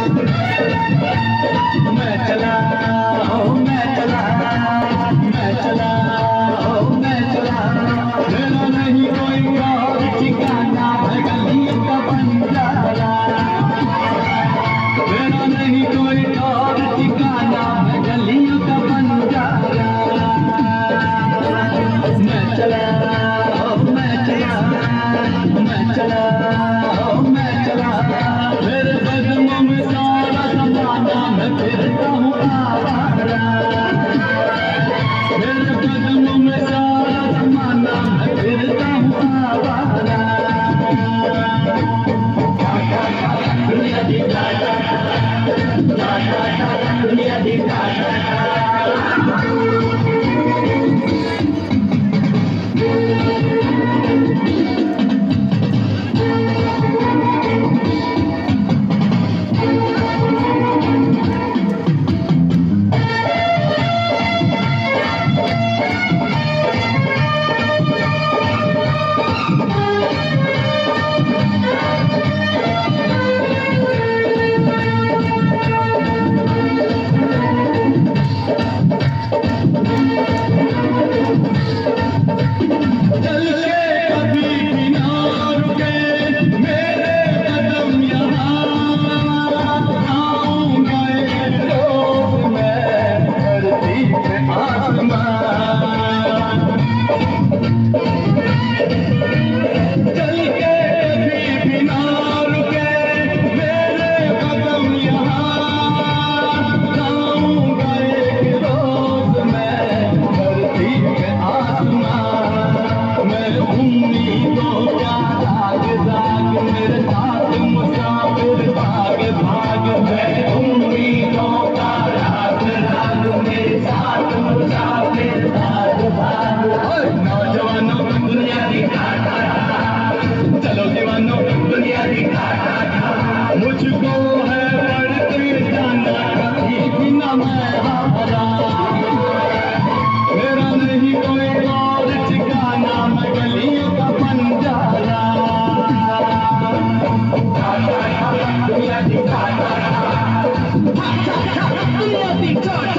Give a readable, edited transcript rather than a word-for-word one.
मैं चला मैं चला मैं चला मैं चला मेरा नहीं कोई और ठिकाना गलियों का बंजारा मेरा नहीं कोई और ठिकाना गलियों का बंजारा मैं चला मैं चला मैं चला मैं चला मेरे कदमों में सारा ज़माना मैं फिरता हूँ आवारा मेरे कदमों में सारा ज़माना मैं फिरता हूँ आवारा दुनिया दिखाता दुनिया दिखाता मुझको है बढ़ते जाना कभी भी न मैं हारा मेरा नहीं कोई और ठिकाना मैं गलियों का बंजारा दुनिया दिखाता दुनिया दिखाता